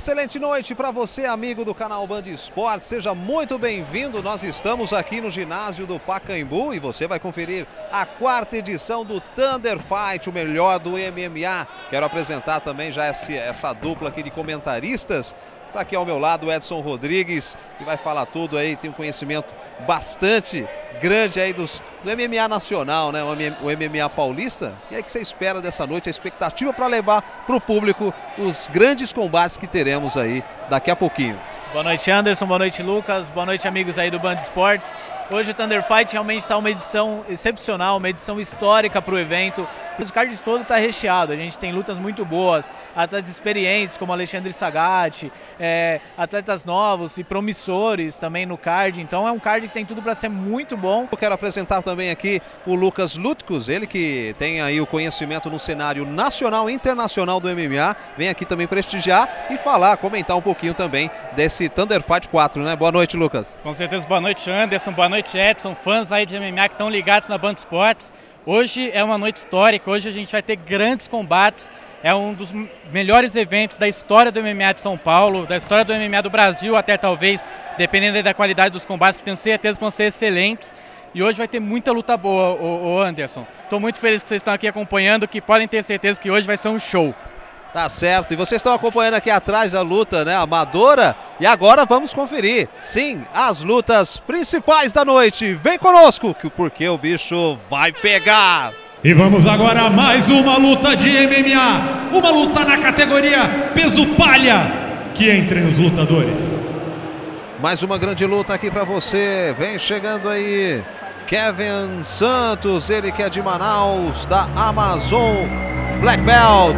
excelente noite para você, amigo do canal Band Esportes. Seja muito bem-vindo. Nós estamos aqui no ginásio do Pacaembu e você vai conferir a 4ª edição do Thunder Fight, o melhor do MMA. Quero apresentar também já essa dupla aqui de comentaristas. Está aqui ao meu lado o Edson Rodrigues, que vai falar tudo aí, tem um conhecimento bastante grande aí do MMA nacional, né? O MMA paulista. E aí, o que você espera dessa noite, a expectativa para levar para o público os grandes combates que teremos aí daqui a pouquinho. Boa noite, Anderson, boa noite, Lucas, boa noite, amigos aí do Band Esportes. Hoje o Thunder Fight realmente está uma edição excepcional, uma edição histórica para o evento. O card todo está recheado, a gente tem lutas muito boas, atletas experientes como Alexandre Sagat, atletas novos e promissores também no card, então é um card que tem tudo para ser muito bom. Eu quero apresentar também aqui o Lucas Lutkus, ele que tem aí o conhecimento no cenário nacional e internacional do MMA, vem aqui também prestigiar e comentar um pouquinho também desse Thunder Fight 4, né? Boa noite, Lucas. Com certeza, boa noite, Anderson, boa noite, Edson, fãs aí de MMA que estão ligados na Band Esportes. Hoje é uma noite histórica, hoje a gente vai ter grandes combates, é um dos melhores eventos da história do MMA de São Paulo, da história do MMA do Brasil até talvez, dependendo da qualidade dos combates, tenho certeza que vão ser excelentes. E hoje vai ter muita luta boa, Anderson. Estou muito feliz que vocês estão aqui acompanhando, que podem ter certeza que hoje vai ser um show. Tá certo, e vocês estão acompanhando aqui atrás a luta, né, amadora, e agora vamos conferir, sim, as lutas principais da noite. Vem conosco, porque o bicho vai pegar. E vamos agora a mais uma luta de MMA, uma luta na categoria peso palha, que entrem os lutadores. Mais uma grande luta aqui pra você, vem chegando aí Kevin Santos, ele que é de Manaus, da Amazon Black Belt.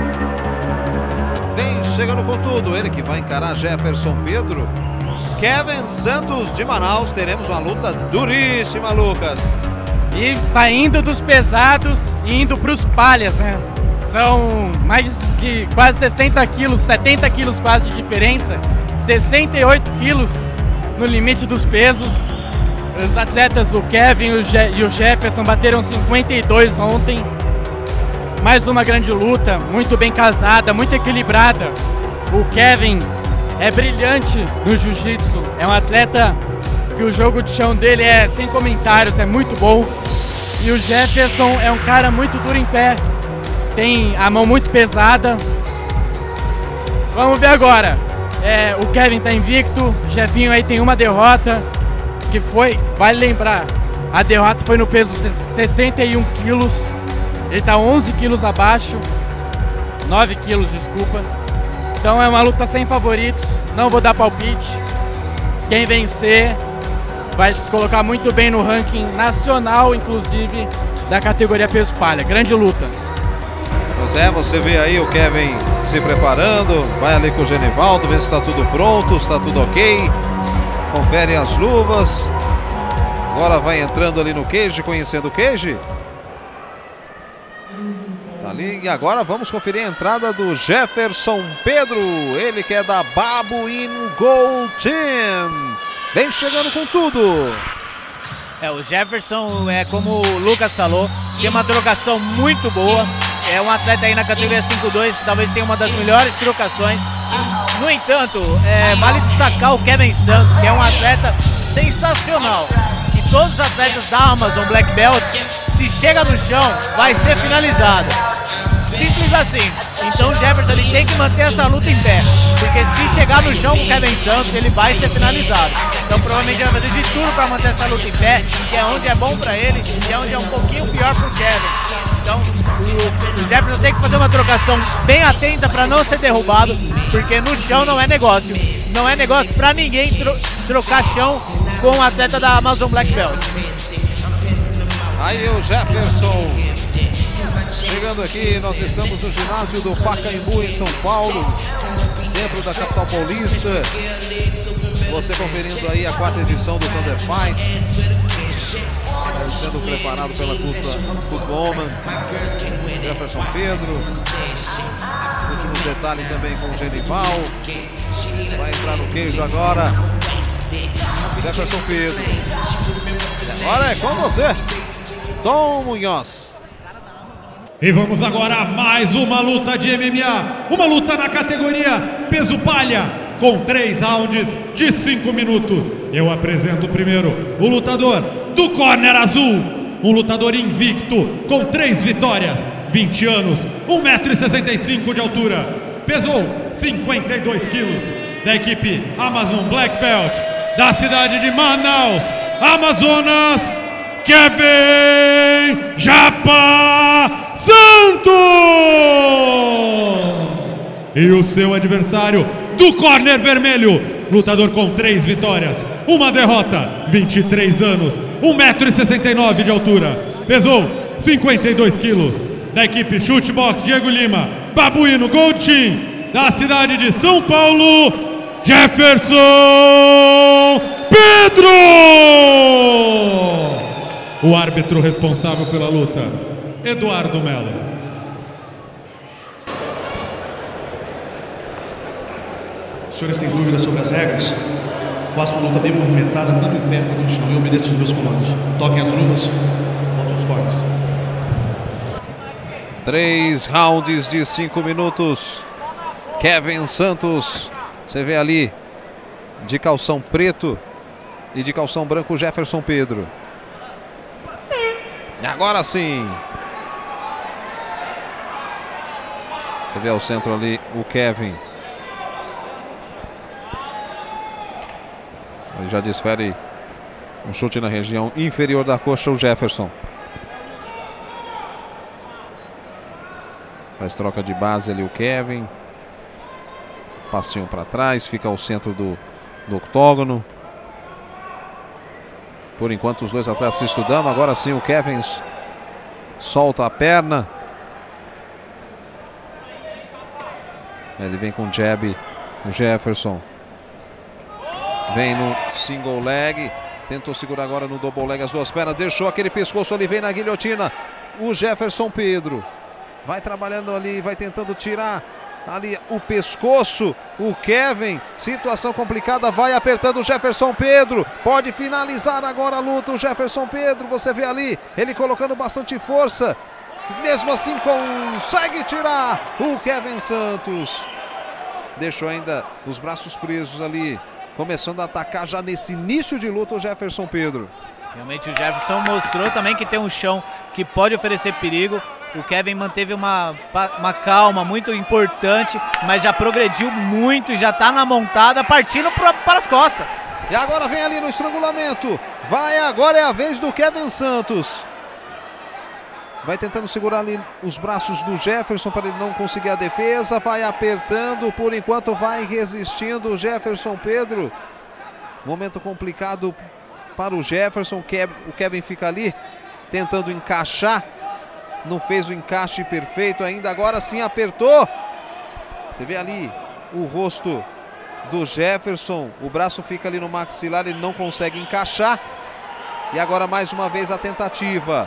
Vem chegando com tudo, ele que vai encarar Jefferson Pedro. Kevin Santos de Manaus, teremos uma luta duríssima, Lucas. E saindo dos pesados e indo para os palhas, né? São mais de quase 60 quilos, 70 quilos quase de diferença. 68 quilos no limite dos pesos. Os atletas, o Kevin e o Jefferson, bateram 52 ontem. Mais uma grande luta, muito bem casada, muito equilibrada. O Kevin é brilhante no jiu-jitsu, é um atleta que o jogo de chão dele é sem comentários, é muito bom. E o Jefferson é um cara muito duro em pé, tem a mão muito pesada. Vamos ver agora, o Kevin tá invicto, o Jefinho aí tem uma derrota, que foi, vale lembrar, a derrota foi no peso 61 quilos. Ele está 11 quilos abaixo, 9 quilos, desculpa. Então é uma luta sem favoritos, não vou dar palpite. Quem vencer vai se colocar muito bem no ranking nacional, inclusive, da categoria peso palha. Grande luta. Pois é, você vê aí o Kevin se preparando, vai ali com o Genivaldo, vê se está tudo pronto, se está tudo ok. Confere as luvas. Agora vai entrando ali no cage, conhecendo o cage. Ali, e agora vamos conferir a entrada do Jefferson Pedro, ele que é da Babuin Gold Team. Vem chegando com tudo. O Jefferson, como o Lucas falou, tem uma trocação muito boa. É um atleta aí na categoria 5-2, que talvez tenha uma das melhores trocações. No entanto, vale destacar o Kevin Santos, que é um atleta sensacional. E todos os atletas da Amazon Black Belt, se chega no chão, vai ser finalizado. Simples assim. Então o Jefferson ele tem que manter essa luta em pé, porque se chegar no chão com o Kevin Santos, ele vai ser finalizado. Então provavelmente vai fazer de tudo para manter essa luta em pé, que é onde é bom para ele e é onde é um pouquinho pior para o Kevin. Então o Jefferson tem que fazer uma trocação bem atenta para não ser derrubado, porque no chão não é negócio. Não é negócio para ninguém trocar chão com um atleta da Amazon Black Belt. Aí o Jefferson chegando aqui, nós estamos no ginásio do Pacaembu em São Paulo, centro da capital paulista. Você conferindo aí a 4ª edição do Thunder Fight, sendo preparado pela Good Woman, Jefferson Pedro. Último detalhe também com o Genival. Vai entrar no queijo agora, Jefferson Pedro. E agora é com você, Tom Munhoz. E vamos agora a mais uma luta de MMA. Uma luta na categoria peso palha, com 3 rounds de 5 minutos. Eu apresento primeiro o lutador do corner azul. Um lutador invicto, com 3 vitórias, 20 anos, 1,65 m de altura. Pesou 52 quilos, da equipe Amazon Black Belt, da cidade de Manaus, Amazonas, Kevin Japa Santos! E o seu adversário do corner vermelho, lutador com 3 vitórias, 1 derrota, 23 anos, 1,69 m de altura, pesou 52 quilos, da equipe Chutebox Diego Lima, Babuíno Gold Team, da cidade de São Paulo, Jefferson Pedro! O árbitro responsável pela luta, Eduardo Mello. Os senhores têm dúvidas sobre as regras? Faço uma luta bem movimentada, tanto em pé quanto no chão, e obedeço os meus comandos. Toquem as luvas, botem os cornes. 3 rounds de 5 minutos. Kevin Santos, você vê ali, de calção preto e de calção branco, Jefferson Pedro. E agora sim. Você vê ao centro ali o Kevin. Ele já desfere um chute na região inferior da coxa, o Jefferson. Faz troca de base ali o Kevin. Passinho para trás, fica ao centro do octógono. Por enquanto os dois atletas se estudando. Agora sim o Kevin solta a perna. Ele vem com jab, o Jefferson. Vem no single leg. Tentou segurar agora no double leg as duas pernas. Deixou aquele pescoço ali, vem na guilhotina. O Jefferson Pedro vai trabalhando ali, vai tentando tirar ali o pescoço. O Kevin, situação complicada, vai apertando o Jefferson Pedro. Pode finalizar agora a luta o Jefferson Pedro. Você vê ali, ele colocando bastante força. Mesmo assim consegue tirar o Kevin Santos. Deixou ainda os braços presos ali, começando a atacar já nesse início de luta o Jefferson Pedro. Realmente o Jefferson mostrou também que tem um chão que pode oferecer perigo. O Kevin manteve uma calma muito importante, mas já progrediu muito e já está na montada, partindo para as costas. E agora vem ali no estrangulamento. Vai, agora é a vez do Kevin Santos. Vai tentando segurar ali os braços do Jefferson para ele não conseguir a defesa. Vai apertando, por enquanto vai resistindo o Jefferson Pedro. Momento complicado para o Jefferson. O Kevin fica ali tentando encaixar. Não fez o encaixe perfeito ainda. Agora sim apertou. Você vê ali o rosto do Jefferson. O braço fica ali no maxilar. Ele não consegue encaixar. E agora mais uma vez a tentativa.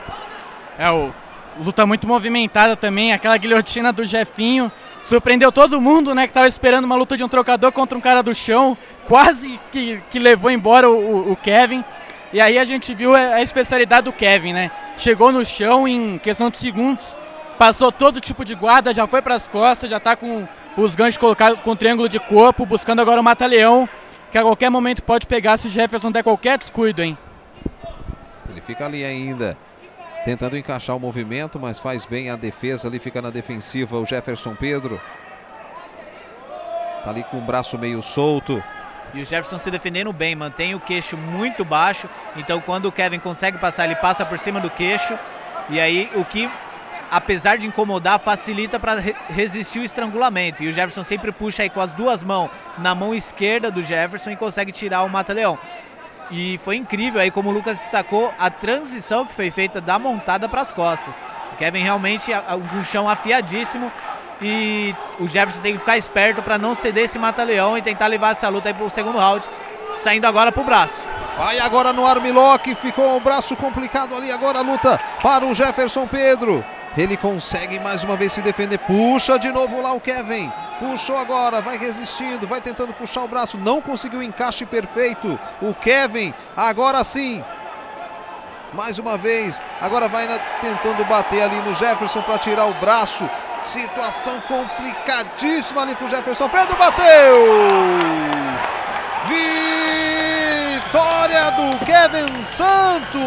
Luta muito movimentada também. Aquela guilhotina do Jefinho surpreendeu todo mundo, né? Que tava esperando uma luta de um trocador contra um cara do chão. Quase que levou embora o Kevin. E aí a gente viu a especialidade do Kevin, né? Chegou no chão em questão de segundos, passou todo tipo de guarda, já foi para as costas, já tá com os ganchos colocados com triângulo de corpo, buscando agora o mata-leão, que a qualquer momento pode pegar se o Jefferson der qualquer descuido, hein? Ele fica ali ainda, tentando encaixar o movimento, mas faz bem a defesa ali, fica na defensiva o Jefferson Pedro. Tá ali com o braço meio solto. E o Jefferson se defendendo bem, mantém o queixo muito baixo. Então quando o Kevin consegue passar, ele passa por cima do queixo. E aí o que, apesar de incomodar, facilita para resistir o estrangulamento. E o Jefferson sempre puxa aí com as duas mãos na mão esquerda do Jefferson e consegue tirar o mata-leão. E foi incrível aí, como o Lucas destacou, a transição que foi feita da montada para as costas. O Kevin realmente um chão afiadíssimo. E o Jefferson tem que ficar esperto para não ceder esse mata-leão e tentar levar essa luta aí para o segundo round, saindo agora para o braço. Vai agora no armlock, ficou o braço complicado ali, agora a luta para o Jefferson Pedro. Ele consegue mais uma vez se defender, puxa de novo lá o Kevin. Puxou agora, vai resistindo, vai tentando puxar o braço, não conseguiu o encaixe perfeito. O Kevin, agora sim. mais uma vez. Agora vai tentando bater ali no Jefferson para tirar o braço. Situação complicadíssima ali pro Jefferson. Pedro bateu! Vitória do Kevin Santos!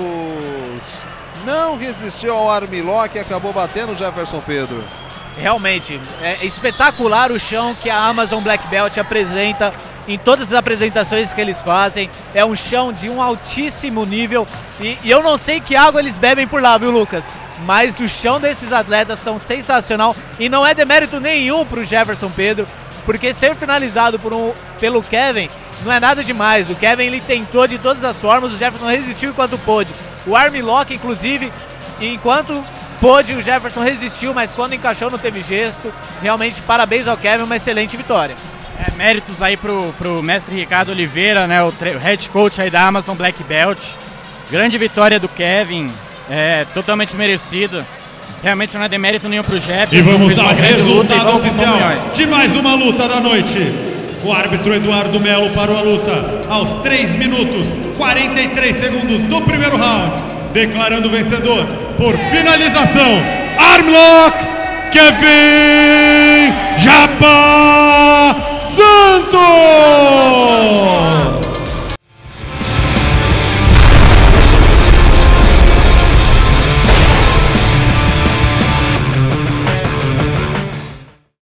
Não resistiu ao armlock e acabou batendo o Jefferson Pedro. Realmente, é espetacular o chão que a Amazon Black Belt apresenta em todas as apresentações que eles fazem. É um chão de um altíssimo nível e eu não sei que água eles bebem por lá, viu, Lucas? Mas o chão desses atletas são sensacional e não é demérito nenhum para o Jefferson Pedro, porque ser finalizado pelo Kevin não é nada demais. O Kevin ele tentou de todas as formas, o Jefferson resistiu enquanto pôde. O armlock, inclusive, enquanto pôde, o Jefferson resistiu, mas quando encaixou não teve gesto. Realmente, parabéns ao Kevin, uma excelente vitória. Méritos aí pro mestre Ricardo Oliveira, né, o head coach aí da Amazon Black Belt. Grande vitória do Kevin, totalmente merecida. Realmente não é demérito nenhum pro Jefferson. E vamos ao resultado oficial de mais uma luta da noite. O árbitro Eduardo Melo parou a luta aos 3 minutos 43 segundos do primeiro round, declarando vencedor por finalização, armlock, Kevin Japa Santos!